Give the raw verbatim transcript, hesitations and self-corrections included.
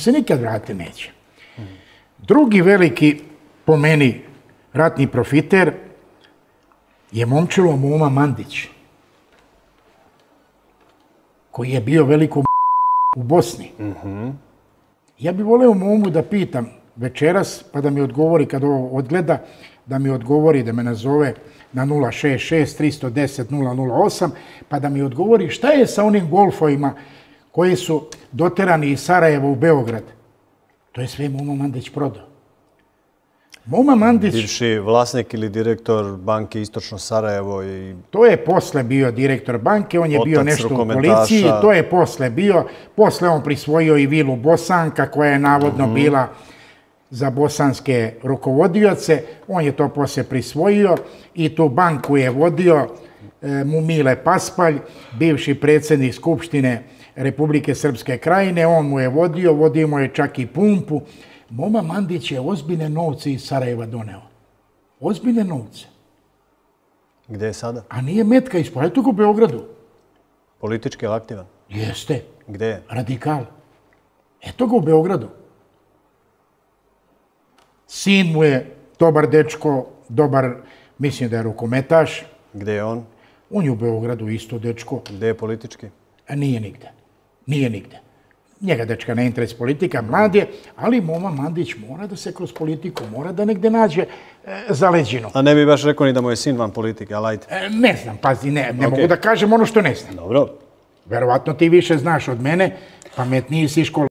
se nikad vratiti neće. Drugi veliki, po meni, ratni profiter je momčilo Moma Mandić, koji je bio veliko u Bosni. Ja bih voleo Momu da pitam večeras, pa da mi odgovori kad ovo odgleda, da mi odgovori, da me nazove na nula šest šest tri jedan nula nula nula osam, pa da mi odgovori šta je sa onim golfovima koji su doterani iz Sarajeva u Beograd. To je sve Moma Mandić prodao. Moma Mandić... Bivši vlasnik ili direktor banke Istočno Sarajevo i... To je posle bio direktor banke, on je bio nešto u policiji, to je posle bio, posle on prisvojio i vilu Bosanka koja je navodno bila za bosanske rukovodioce, on je to posle prisvojio i tu banku je vodio Mumile Paspalj, bivši predsjednik Skupštine Republike Srpske Krajine, on mu je vodio, vodio mu je čak i pumpu. Moma Mandić je ozbiljne novce iz Sarajeva doneo. Ozbiljne novce. Gde je sada? A nije metka ispala, je to u Beogradu. Politički aktivan? Jeste. Gde je? Radikal. Eto ga u Beogradu. Sin mu je dobar dečko, dobar, mislim da je rukometaš. Gde je on? On je u Beogradu isto dečko. Gde je politički? A nije nigde. Nije nigde. Njega dečka ne interes politika, mlad je, ali Moma Mandić mora da se kroz politiku, mora da negde nađe zaleđinu. A ne bi baš rekao ni da mu je sin van politike, ali ajde. Ne znam, pazi, ne mogu da kažem ono što ne znam. Dobro. Verovatno ti više znaš od mene, pametniji si škola.